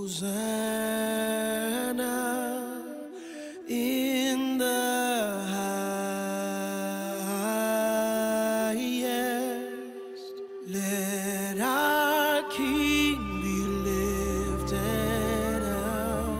Hosanna in the highest. Let our King be lifted up.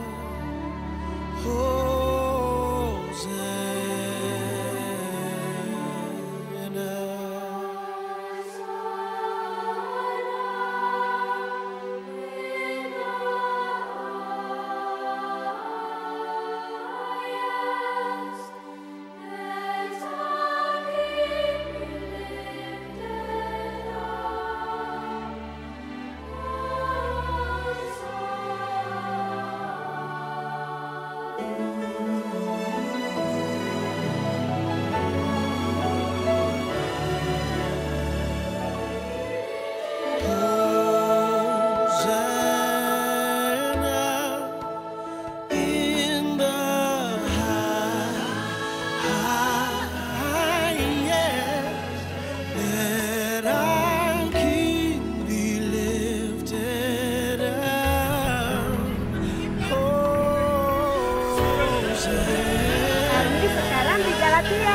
Sekarang di Galatia.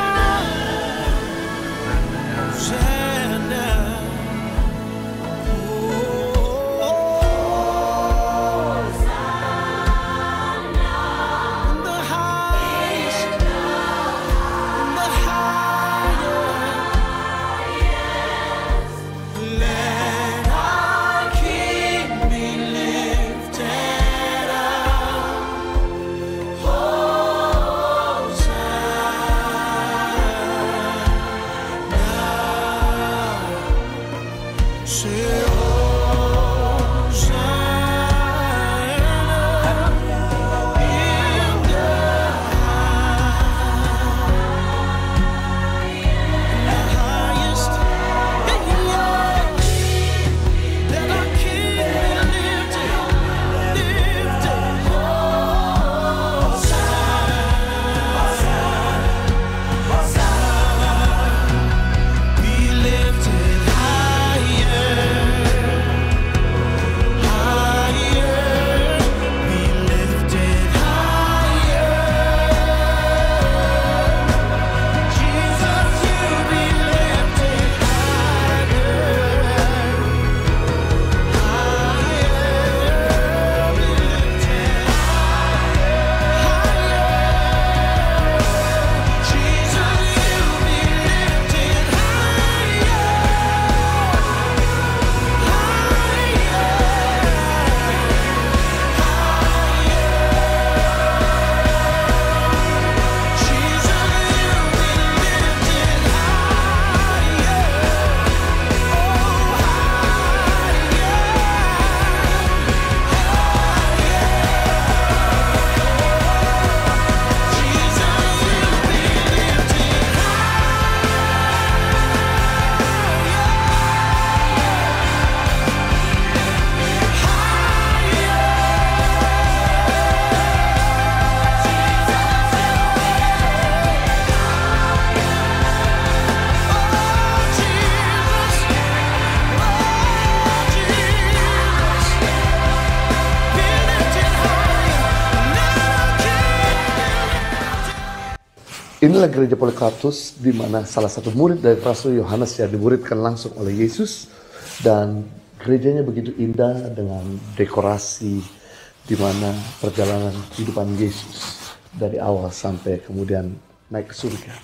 Inilah gereja Polikarpus, di mana salah satu murid dari Rasul Yohanes yang dimuridkan langsung oleh Yesus, dan gerejanya begitu indah dengan dekorasi di mana perjalanan kehidupan Yesus dari awal sampai kemudian naik ke surga.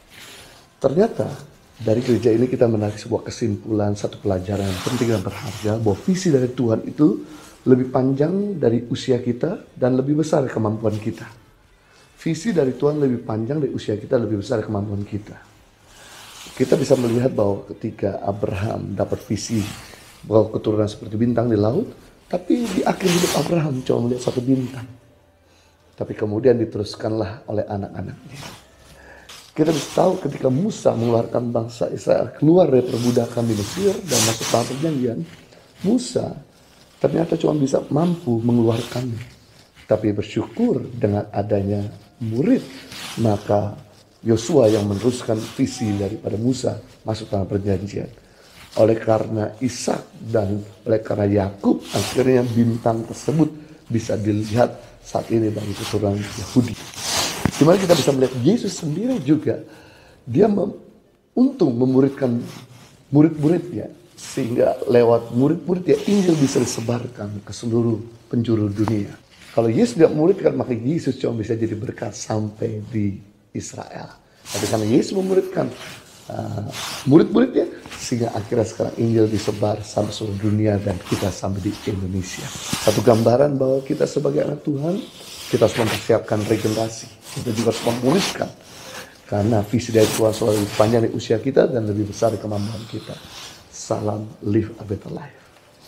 Ternyata dari gereja ini kita menarik sebuah kesimpulan, satu pelajaran yang penting dan berharga, bahwa visi dari Tuhan itu lebih panjang dari usia kita dan lebih besar kemampuan kita. Visi dari Tuhan lebih panjang dari usia kita, lebih besar kemampuan kita. Kita bisa melihat bahwa ketika Abraham dapat visi bahwa keturunan seperti bintang di laut, tapi di akhir hidup Abraham cuma melihat satu bintang. Tapi kemudian diteruskanlah oleh anak-anaknya. Kita bisa tahu ketika Musa mengeluarkan bangsa Israel keluar dari perbudakan di Mesir dan masuk tanah perjanjian, Musa ternyata cuma bisa mampu mengeluarkannya. Tapi bersyukur dengan adanya murid, maka Yosua yang meneruskan visi daripada Musa masuk tanah perjanjian. Oleh karena Ishak dan oleh karena Yakub, akhirnya bintang tersebut bisa dilihat saat ini bagi keturunan Yahudi. Dimana kita bisa melihat Yesus sendiri juga, dia memuridkan murid-muridnya, sehingga lewat murid-muridnya Injil bisa disebarkan ke seluruh penjuru dunia. Kalau Yesus tidak memuridkan, maka Yesus cuma bisa jadi berkat sampai di Israel. Tapi karena Yesus memuridkan murid-muridnya, sehingga akhirnya sekarang Injil disebar sampai seluruh dunia dan kita sampai di Indonesia. Satu gambaran bahwa kita sebagai anak Tuhan, kita harus mempersiapkan regenerasi. Kita juga harus memulihkan. Karena visi dari Tuhan selalu lebih panjang dari usia kita dan lebih besar dari kemampuan kita. Salam, live a better life.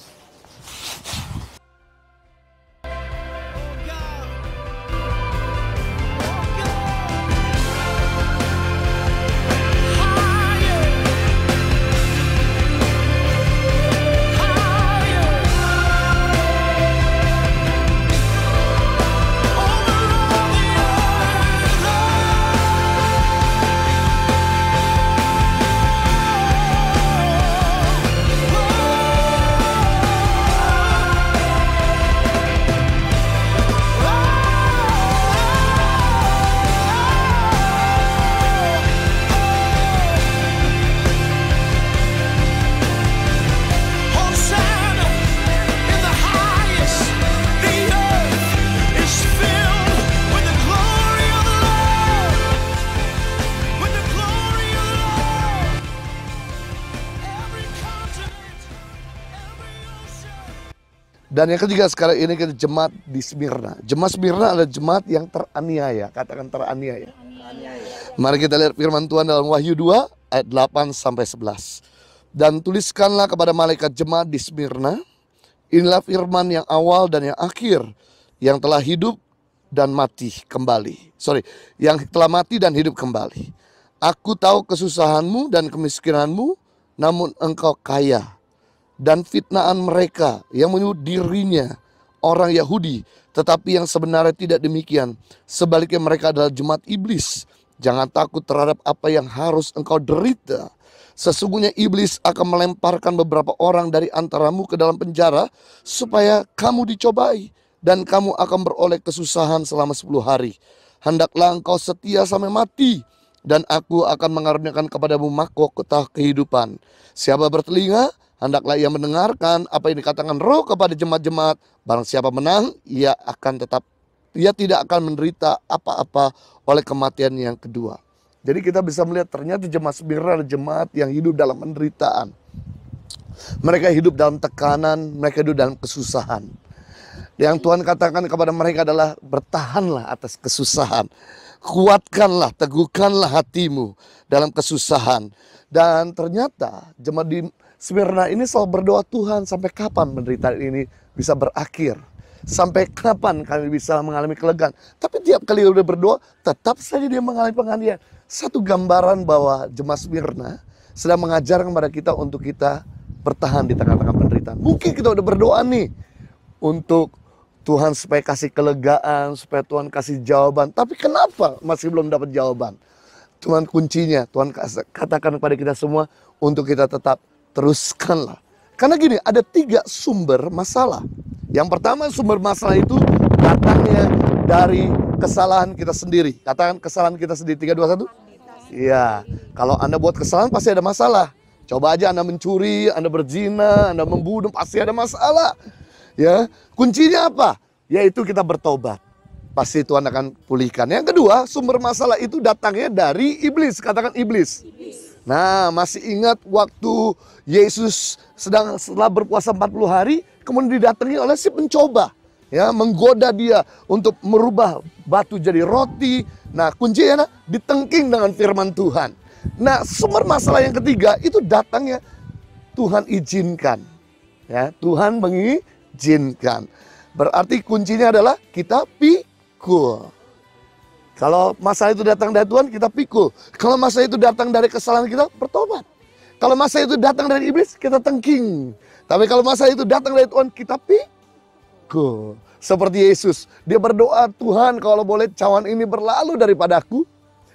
Dan yang ketiga sekarang ini kita jemaat di Smyrna. Jemaat Smyrna adalah jemaat yang teraniaya. Katakan teraniaya. Mari kita lihat firman Tuhan dalam Wahyu 2 ayat 8 sampai 11. Dan tuliskanlah kepada malaikat jemaat di Smyrna, inilah firman yang awal dan yang akhir, yang telah hidup dan mati kembali. Yang telah mati dan hidup kembali. Aku tahu kesusahanmu dan kemiskinanmu, namun engkau kaya. Dan fitnaan mereka yang menyebut dirinya orang Yahudi, tetapi yang sebenarnya tidak demikian. Sebaliknya mereka adalah jemaat iblis. Jangan takut terhadap apa yang harus engkau derita. Sesungguhnya iblis akan melemparkan beberapa orang dari antaramu ke dalam penjara, supaya kamu dicobai, dan kamu akan beroleh kesusahan selama 10 hari. Hendaklah engkau setia sampai mati, dan aku akan mengaruniakan kepadamu mahkota kehidupan. Siapa bertelinga, hendaklah ia mendengarkan apa yang dikatakan Roh kepada jemaat-jemaat. Barang siapa menang, ia tidak akan menderita apa-apa oleh kematian yang kedua. Jadi kita bisa melihat ternyata jemaat Smyrna adalah jemaat yang hidup dalam penderitaan. Mereka hidup dalam tekanan, mereka hidup dalam kesusahan. Yang Tuhan katakan kepada mereka adalah bertahanlah atas kesusahan. Kuatkanlah, teguhkanlah hatimu dalam kesusahan. Dan ternyata jemaat di Smyrna ini selalu berdoa, Tuhan sampai kapan penderitaan ini bisa berakhir? Sampai kapan kami bisa mengalami kelegaan? Tapi tiap kali dia udah berdoa, tetap saja dia mengalami penganiayaan. Satu gambaran bahwa jemaat Smyrna sedang mengajar kepada kita untuk kita bertahan di tengah-tengah penderitaan. Mungkin kita udah berdoa nih untuk Tuhan supaya kasih kelegaan, supaya Tuhan kasih jawaban. Tapi kenapa masih belum dapat jawaban? Tuhan kuncinya, Tuhan katakan kepada kita semua untuk kita tetap teruskanlah. Karena gini, ada 3 sumber masalah. Yang pertama, sumber masalah itu datangnya dari kesalahan kita sendiri. Katakan kesalahan kita sendiri. 3, 2, 1. Iya, kalau Anda buat kesalahan pasti ada masalah. Coba aja Anda mencuri, Anda berzina, Anda membunuh, pasti ada masalah. Ya, kuncinya apa? Yaitu kita bertobat. Pasti Tuhan akan pulihkan. Yang kedua, sumber masalah itu datangnya dari iblis. Katakan iblis. Nah, masih ingat waktu Yesus setelah berpuasa 40 hari, kemudian didatangi oleh si pencoba. Ya, menggoda dia untuk merubah batu jadi roti. Nah, kuncinya ditengking dengan firman Tuhan. Nah, sumber masalah yang ketiga itu datangnya Tuhan izinkan. Ya, Tuhan mengizinkan. Berarti kuncinya adalah kita pikul. Kalau masalah itu datang dari Tuhan, kita pikul. Kalau masalah itu datang dari kesalahan kita, bertobat. Kalau masalah itu datang dari iblis, kita tengking. Tapi kalau masalah itu datang dari Tuhan, kita pikul. Seperti Yesus, dia berdoa, Tuhan kalau boleh cawan ini berlalu daripadaku.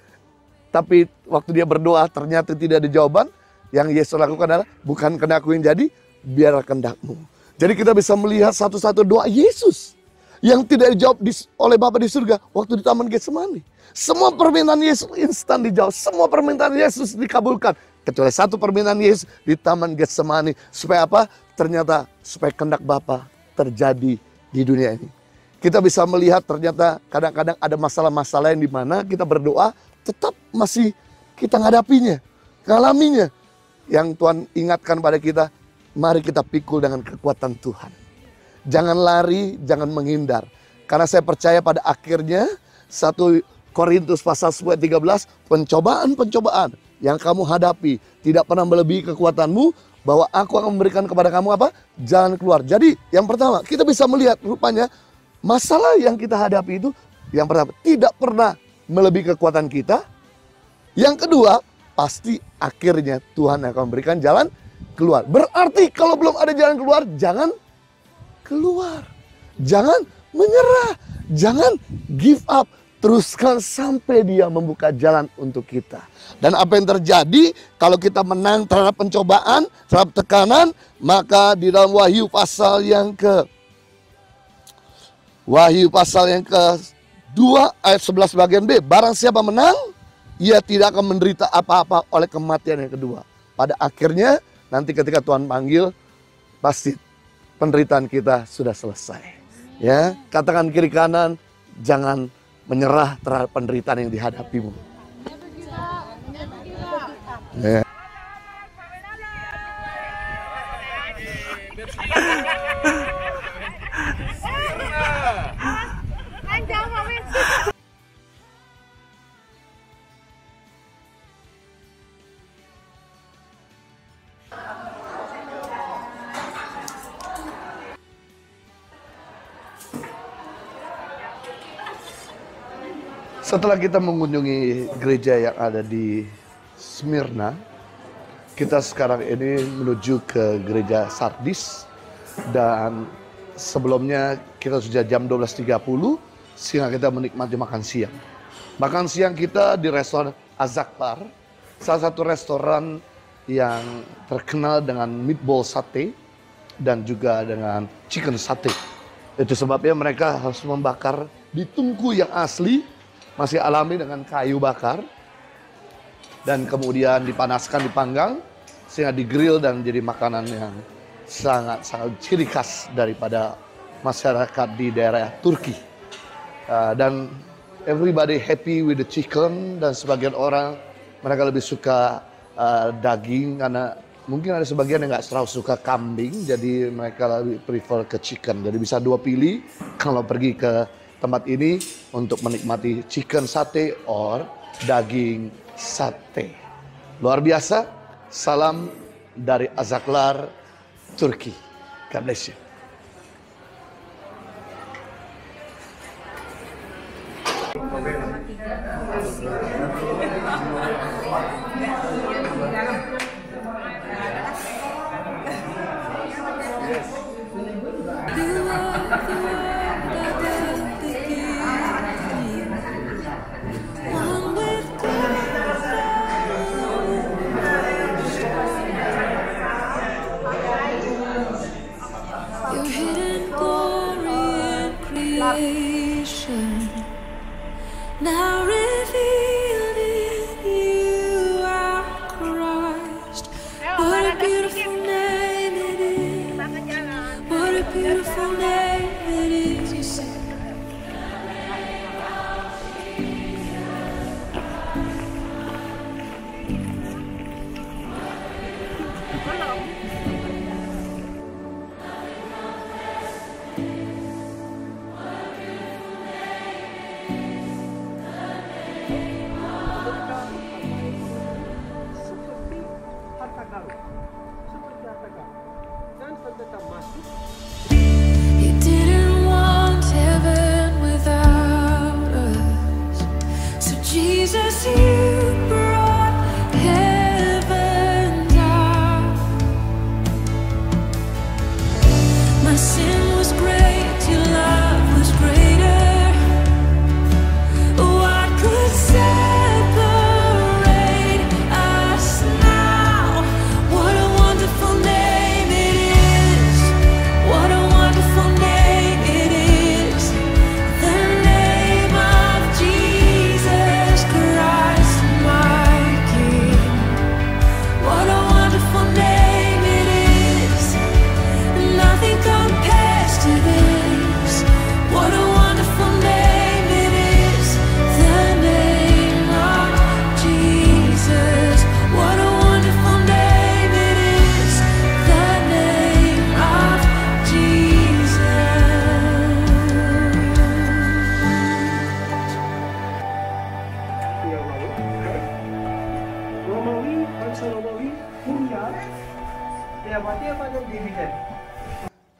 Tapi waktu dia berdoa, ternyata tidak ada jawaban. Yang Yesus lakukan adalah, bukan kehendakku yang jadi, biarlah kehendakmu. Jadi kita bisa melihat satu-satu doa Yesus. yang tidak dijawab oleh Bapa di surga waktu di Taman Getsemani. Semua permintaan Yesus instan dijawab. Semua permintaan Yesus dikabulkan. Kecuali satu permintaan Yesus di Taman Getsemani. Supaya apa? Ternyata supaya kehendak Bapa terjadi di dunia ini. Kita bisa melihat ternyata kadang-kadang ada masalah-masalah yang dimana kita berdoa tetap masih kita ngadapinya, ngalaminya. Yang Tuhan ingatkan pada kita, mari kita pikul dengan kekuatan Tuhan. Jangan lari, jangan menghindar. Karena saya percaya pada akhirnya 1 Korintus pasal 13, pencobaan-pencobaan yang kamu hadapi tidak pernah melebihi kekuatanmu, bahwa aku akan memberikan kepada kamu apa? Jalan keluar. Jadi yang pertama, kita bisa melihat rupanya masalah yang kita hadapi itu yang pertama tidak pernah melebihi kekuatan kita. Yang kedua, pasti akhirnya Tuhan akan memberikan jalan keluar. Berarti kalau belum ada jalan keluar, jangan keluar. Jangan menyerah. Jangan give up. Teruskan sampai Dia membuka jalan untuk kita. Dan apa yang terjadi kalau kita menang terhadap pencobaan, terhadap tekanan, maka di dalam Wahyu pasal yang ke-2 ayat 11 bagian B, barang siapa menang, ia tidak akan menderita apa-apa oleh kematian yang kedua. Pada akhirnya nanti ketika Tuhan panggil, pasti penderitaan kita sudah selesai. Ya, katakan kiri kanan, jangan menyerah terhadap penderitaan yang dihadapimu. Ya. Setelah kita mengunjungi gereja yang ada di Smyrna, kita sekarang ini menuju ke gereja Sardis. Dan sebelumnya kita sudah jam 12.30 sehingga kita menikmati makan siang. Makan siang kita di restoran Azaklar, salah satu restoran yang terkenal dengan meatball sate dan juga dengan chicken sate. Itu sebabnya mereka harus membakar di tungku yang asli, masih alami dengan kayu bakar, dan kemudian dipanaskan, dipanggang sehingga digrill dan menjadi makanan yang sangat-sangat ciri khas daripada masyarakat di daerah Turki. Dan everybody happy with the chicken, dan sebagian orang mereka lebih suka daging karena mungkin ada sebagian yang nggak terlalu suka kambing, jadi mereka lebih prefer ke chicken. Jadi bisa dua pilih kalau pergi ke tempat ini untuk menikmati chicken sate or daging sate. Luar biasa. Salam dari Azaklar, Turki. God bless you. Now revealed in you are Christ. What a beautiful name it is. What a beautiful name it is. You didn't want heaven without us, so Jesus, you brought heaven down. My sin was great, your love was greater. What could separate us now? What a wonderful name it is.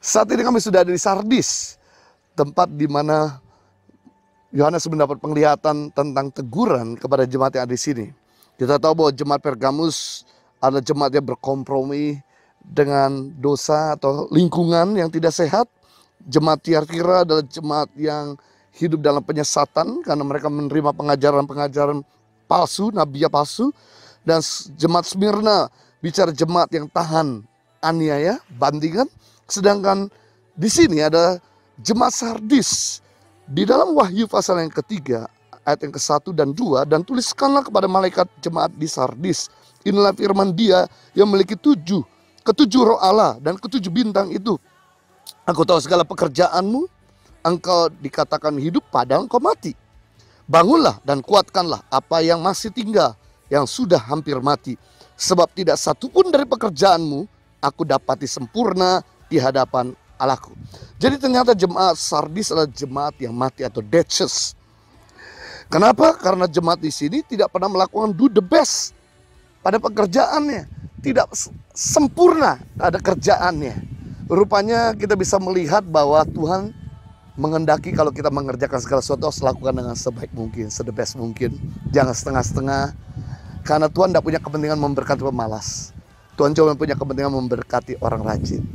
Saat ini kami sudah ada di Sardis, tempat di mana Yohanes mendapat penglihatan tentang teguran kepada jemaat yang ada di sini. Kita tahu bahwa jemaat Pergamus adalah jemaat yang berkompromi dengan dosa atau lingkungan yang tidak sehat. Jemaat Tiatira adalah jemaat yang hidup dalam penyesatan karena mereka menerima pengajaran-pengajaran palsu, nabi palsu. Dan jemaat Smyrna bicara jemaat yang tahan aniaya, bandingan. Sedangkan di sini ada jemaat Sardis. Di dalam Wahyu pasal yang ketiga, ayat yang ke-1 dan 2, dan tuliskanlah kepada malaikat jemaat di Sardis, inilah firman Dia yang memiliki ketujuh roh Allah dan ketujuh bintang itu. Aku tahu segala pekerjaanmu, engkau dikatakan hidup padahal engkau mati. Bangunlah dan kuatkanlah apa yang masih tinggal, yang sudah hampir mati. Sebab tidak satupun dari pekerjaanmu aku dapati sempurna di hadapan Allahku. Jadi ternyata jemaat Sardis adalah jemaat yang mati atau deaths. Kenapa? Karena jemaat di sini tidak pernah melakukan do the best pada pekerjaannya. Tidak sempurna ada kerjaannya. Rupanya kita bisa melihat bahwa Tuhan mengendaki kalau kita mengerjakan segala sesuatu harus lakukan dengan sebaik mungkin, the best mungkin. Jangan setengah-setengah. Karena Tuhan tidak punya kepentingan memberkati pemalas. Tuhan cuma punya kepentingan memberkati orang rajin.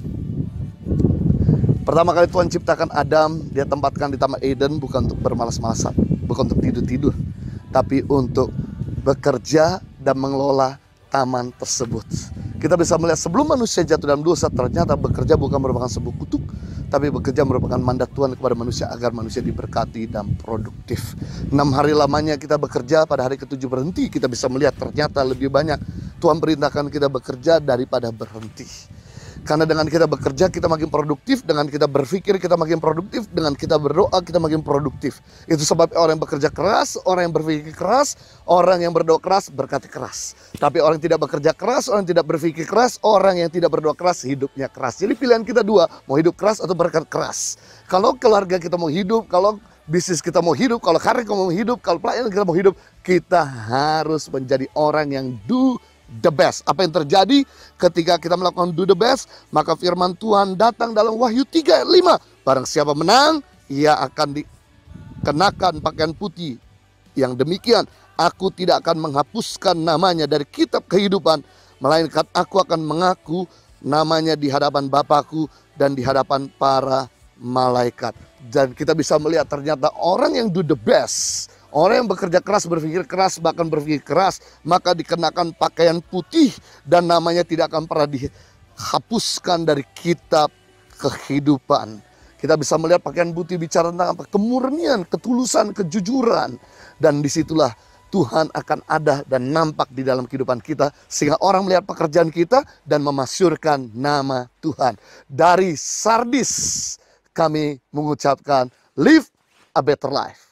Pertama kali Tuhan ciptakan Adam, Dia tempatkan di Taman Eden bukan untuk bermalas-malasan, bukan untuk tidur-tidur, tapi untuk bekerja dan mengelola taman tersebut. Kita bisa melihat sebelum manusia jatuh dalam dosa, ternyata bekerja bukan merupakan sebuah kutuk, tapi bekerja merupakan mandat Tuhan kepada manusia agar manusia diberkati dan produktif. 6 hari lamanya kita bekerja, pada hari ke-7 berhenti. Kita bisa melihat ternyata lebih banyak Tuhan perintahkan kita bekerja daripada berhenti. Karena dengan kita bekerja kita makin produktif, dengan kita berpikir kita makin produktif, dengan kita berdoa kita makin produktif. Itu sebab orang yang bekerja keras, orang yang berpikir keras, orang yang berdoa keras berkati keras. Tapi orang yang tidak bekerja keras, orang yang tidak berpikir keras, orang yang tidak berdoa keras hidupnya keras. Jadi pilihan kita dua, mau hidup keras atau berkat keras. Kalau keluarga kita mau hidup, kalau bisnis kita mau hidup, kalau karir kita mau hidup, kalau pelayanan kita mau hidup, kita harus menjadi orang yang do the best. Apa yang terjadi ketika kita melakukan do the best? Maka firman Tuhan datang dalam Wahyu 3 ayat 5. Barang siapa menang, ia akan dikenakan pakaian putih. Yang demikian, aku tidak akan menghapuskan namanya dari kitab kehidupan, melainkan aku akan mengaku namanya di hadapan Bapakku dan di hadapan para malaikat. Dan kita bisa melihat ternyata orang yang do the best, orang yang bekerja keras, berpikir keras, bahkan berpikir keras, maka dikenakan pakaian putih dan namanya tidak akan pernah dihapuskan dari kitab kehidupan. Kita bisa melihat pakaian putih bicara tentang apa? Kemurnian, ketulusan, kejujuran. Dan disitulah Tuhan akan ada dan nampak di dalam kehidupan kita, sehingga orang melihat pekerjaan kita dan memasyurkan nama Tuhan. Dari Sardis kami mengucapkan live a better life.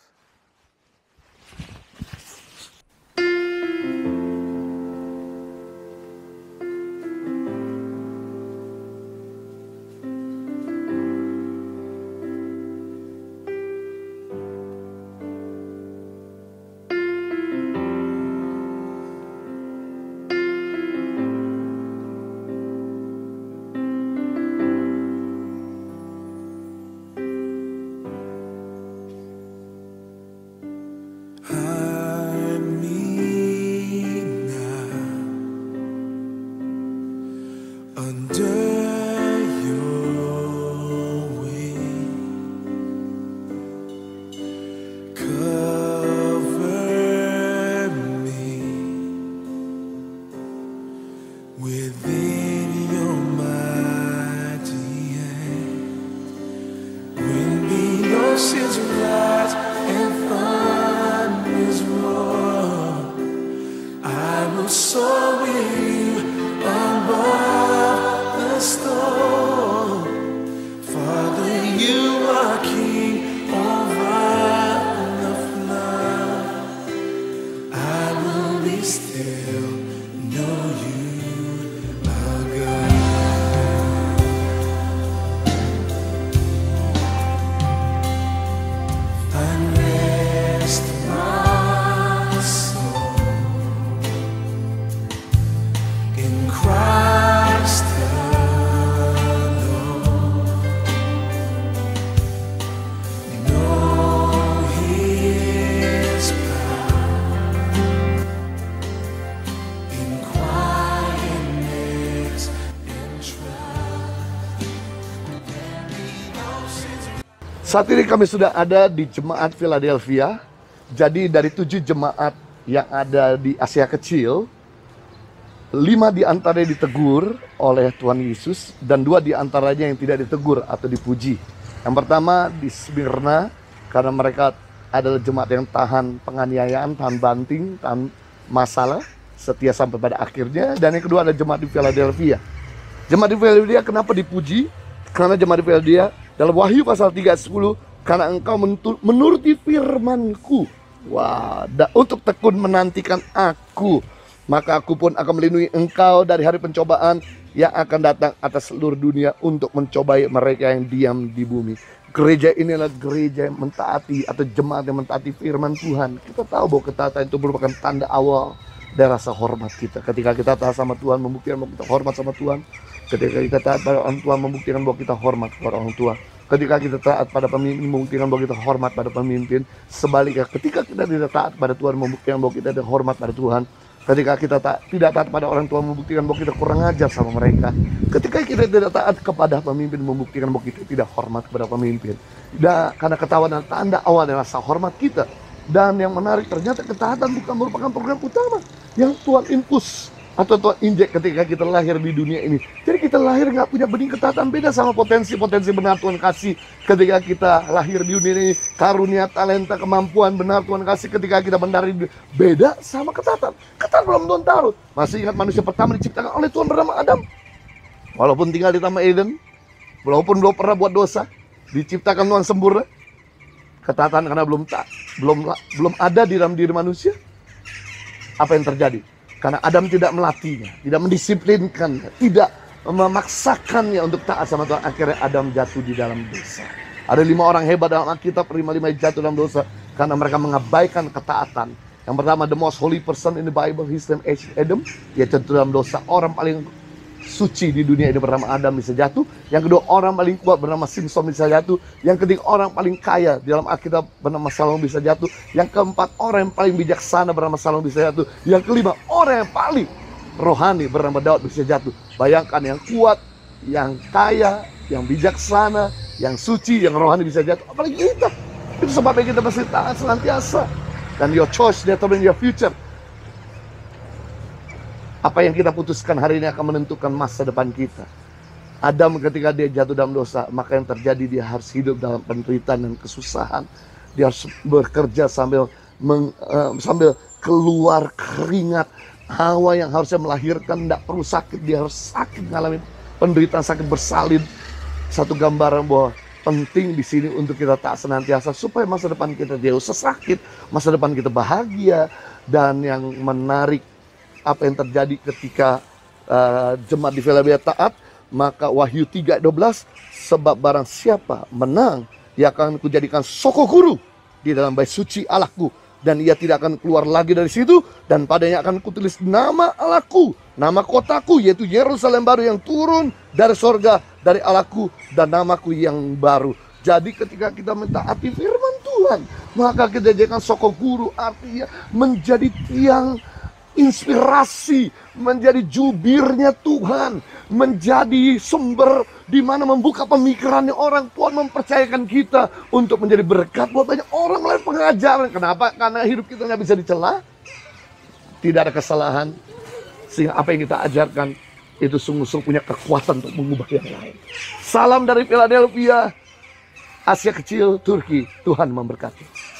Saat ini kami sudah ada di Jemaat Philadelphia. Jadi dari 7 jemaat yang ada di Asia Kecil, 5 diantaranya ditegur oleh Tuhan Yesus dan 2 diantaranya yang tidak ditegur atau dipuji. Yang pertama di Smyrna, karena mereka adalah jemaat yang tahan penganiayaan, tahan banting, tahan masalah, setia sampai pada akhirnya. Dan yang kedua ada jemaat di Philadelphia. Jemaat di Philadelphia kenapa dipuji? Karena jemaat di Philadelphia dalam Wahyu pasal 3 ayat 10, karena engkau menuruti firman-Ku, untuk tekun menantikan Aku, maka Aku pun akan melindungi engkau dari hari pencobaan yang akan datang atas seluruh dunia untuk mencobai mereka yang diam di bumi. Gereja ini adalah gereja yang mentaati atau jemaat yang mentaati firman Tuhan. Kita tahu bahwa ketaatan itu merupakan tanda awal dari rasa hormat kita. Ketika kita taat sama Tuhan, membuktikan bahwa kita hormat sama Tuhan. Ketika kita taat pada orang tua, membuktikan bahwa kita hormat kepada orang tua. Ketika kita taat pada pemimpin, membuktikan bahwa kita hormat pada pemimpin. Sebaliknya, ketika kita tidak taat pada Tuhan, membuktikan bahwa kita tidak hormat pada Tuhan. Ketika kita tidak taat pada orang tua, membuktikan bahwa kita kurang ajar sama mereka. Ketika kita tidak taat kepada pemimpin, membuktikan bahwa kita tidak hormat kepada pemimpin. Dan karena ketaatan adalah tanda awal dari rasa hormat kita. Dan yang menarik, ternyata ketaatan bukan merupakan program utama yang Tuhan infus atau Tuhan injek ketika kita lahir di dunia ini. Jadi kita lahir nggak punya benih ketaatan, beda sama potensi-potensi benar Tuhan kasih ketika kita lahir di dunia ini. Karunia, talenta, kemampuan benar Tuhan kasih ketika kita mendari, beda sama ketaatan. Ketaatan belum Tuhan taruh. Masih ingat manusia pertama diciptakan oleh Tuhan bernama Adam. Walaupun tinggal di Taman Eden, walaupun belum pernah buat dosa, diciptakan Tuhan sempurna. Ketaatan karena belum ada di dalam diri manusia. Apa yang terjadi? Karena Adam tidak melatihnya, tidak mendisiplinkannya, tidak memaksakannya untuk taat sama Tuhan. Akhirnya Adam jatuh di dalam dosa. Ada 5 orang hebat dalam Alkitab, 5 jatuh dalam dosa karena mereka mengabaikan ketaatan. Yang pertama, the most holy person in the Bible, his name is Adam. Dia jatuh dalam dosa. Orang paling suci di dunia ini bernama Adam bisa jatuh. Yang kedua, orang paling kuat bernama Simpson bisa jatuh. Yang ketiga, orang paling kaya di dalam Alkitab bernama Salomo bisa jatuh. Yang keempat, orang yang paling bijaksana bernama Salomo bisa jatuh. Yang kelima, orang yang paling rohani bernama Daud bisa jatuh. Bayangkan, yang kuat, yang kaya, yang bijaksana, yang suci, yang rohani bisa jatuh. Apalagi kita. Itu sebabnya kita mesti taat senantiasa. Dan your choice determine your future. Apa yang kita putuskan hari ini akan menentukan masa depan kita. Adam ketika dia jatuh dalam dosa, maka yang terjadi dia harus hidup dalam penderitaan dan kesusahan. Dia harus bekerja sambil keluar keringat. Hawa yang harusnya melahirkan tidak perlu sakit, dia harus sakit, mengalami penderitaan, sakit bersalin. Satu gambaran bahwa penting di sini untuk kita taat senantiasa supaya masa depan kita jauh sakit, masa depan kita bahagia. Dan yang menarik, apa yang terjadi ketika jemaat di Philadelphia taat, maka Wahyu 3:12, sebab barang siapa menang, ia akan kujadikan soko guru di dalam bait suci Allahku, dan ia tidak akan keluar lagi dari situ, dan padanya akan kutulis nama Allahku, nama kotaku, yaitu Yerusalem baru yang turun dari sorga dari Allahku, dan namaku yang baru. Jadi ketika kita mentaati firman Tuhan, maka kita jadikan soko guru, artinya menjadi tiang inspirasi, menjadi jubirnya Tuhan, menjadi sumber di mana membuka pemikirannya orang. Tuhan mempercayakan kita untuk menjadi berkat buat banyak orang melalui pengajaran. Kenapa? Karena hidup kita nggak bisa dicela, tidak ada kesalahan, sehingga apa yang kita ajarkan itu sungguh-sungguh punya kekuatan untuk mengubah yang lain. Salam dari Philadelphia, Asia Kecil, Turki. Tuhan memberkati.